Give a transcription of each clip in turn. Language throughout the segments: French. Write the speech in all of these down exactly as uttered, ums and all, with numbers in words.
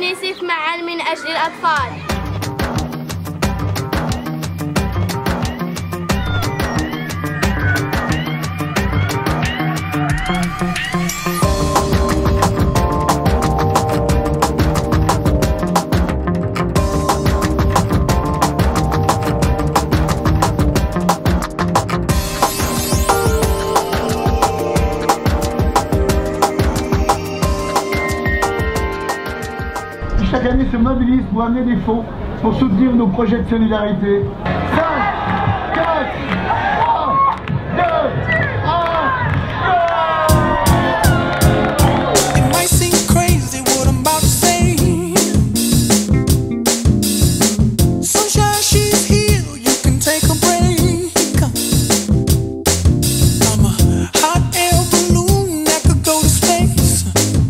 يونيسف معا من أجل الأطفال. Chaque année se mobilise pour amener des fonds pour soutenir nos projets de solidarité. cinq, quatre, trois, deux, un, It might seem crazy what I'm about to say. Sunshine, she's here, you can take a break. I'm a hot air balloon that could go to space.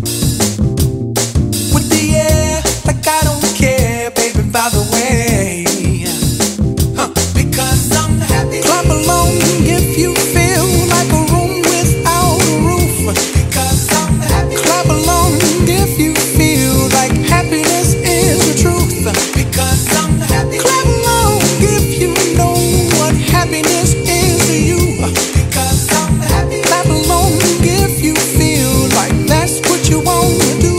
With the air, like I don't care, baby, by the way. Huh. Because I'm happy. Clap along if you feel like a room without a roof. Because I'm happy. Clap along if you feel like happiness is the truth. Because I'm happy. Clap along if you know what happiness is to you. Because I'm happy. Clap along if you feel like that's what you want to do.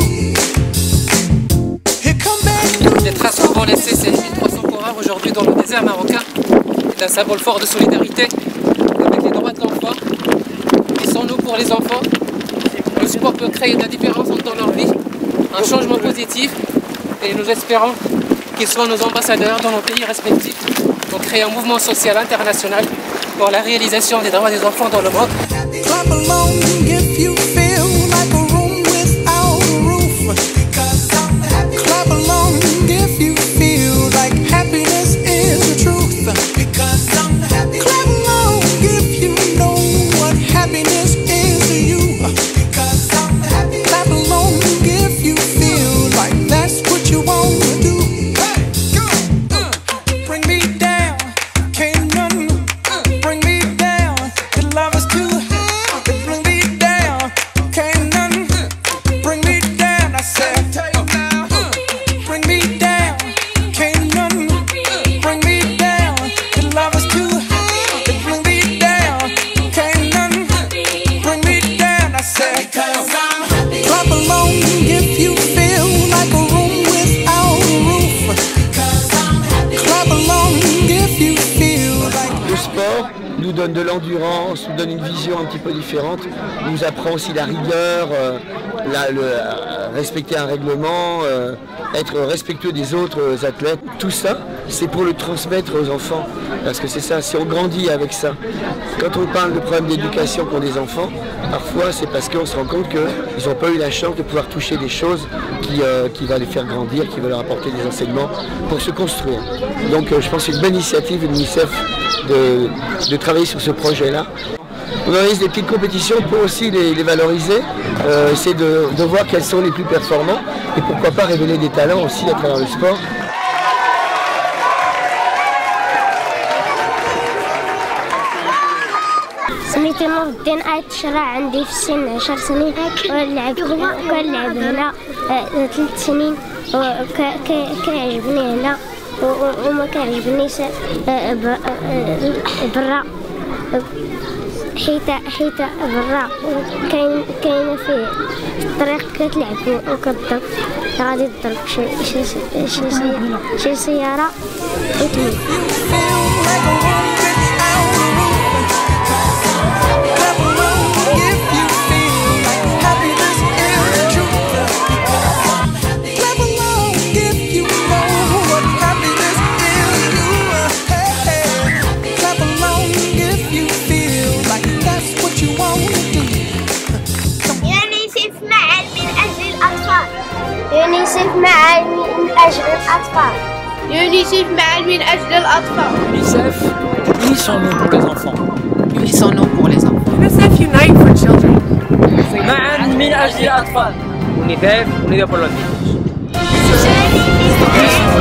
Here come back. Les traces souvent laissées, c'est mille trois cents coureurs aujourd'hui dans le désert marocain. C'est un symbole fort de solidarité avec les droits de l'enfant. Ils sont nous pour les enfants. Le sport peut créer de la différence dans leur vie, un changement positif, et nous espérons qu'ils soient nos ambassadeurs dans nos pays respectifs pour créer un mouvement social international pour la réalisation des droits des enfants dans le monde. Clap along if you feel like a room without a roof. Because I'm happy. Clap along if you feel like happiness is the truth. Because I'm happy. Clap along if you know what happiness is to you. Because I'm happy. Clap along if you feel like that's what you want to do. Hey, go. Uh, bring me down, can't none uh, bring me down. Your love is too high. Bring me down, can't none bring me down. I said, uh, bring me down, can't none bring me down. Your love is too high. Bring me down, can't none bring me down. I said, clap along if you feel like a room without a roof. Clap along if you feel like. Le sport nous donne de l'endurance, nous donne une vision un petit peu différente, nous apprend aussi la rigueur, euh, la- le, euh, respecter un règlement, euh, être respectueux des autres euh, athlètes. Tout ça, c'est pour le transmettre aux enfants, parce que c'est ça, si on grandit avec ça. Quand on parle de problèmes d'éducation pour des enfants, parfois c'est parce qu'on se rend compte qu'ils n'ont pas eu la chance de pouvoir toucher des choses qui, euh, qui va les faire grandir, qui va leur apporter des enseignements pour se construire. Donc euh, je pense que c'est une bonne initiative de l'UNICEF de, de travailler sur ce projet-là. On organise des petites compétitions pour aussi les, les valoriser, euh, essayer de, de voir quels sont les plus performants et pourquoi pas révéler des talents aussi à travers le sport. سميتي نور الدين آية الشرع، عندي في السن عشر سنين، ولعب كنلعب هنا ثلاث سنين، وكيعجبني هنا وما كيعجبنيش برا، حيت حيت برا كاين كاينه فيه الطريق كتلعب وكتضرب، غادي تضرب شي شي شي شي سياره وتموت. يونيسف معا من أجل الأطفال. يونيسف معا من أجل الأطفال. UNICEF, unissons-nous pour les enfants. Unissons-nous pour les enfants. UNICEF Unite for Children. معا من أجل الأطفال. UNICEF, unido por los niños.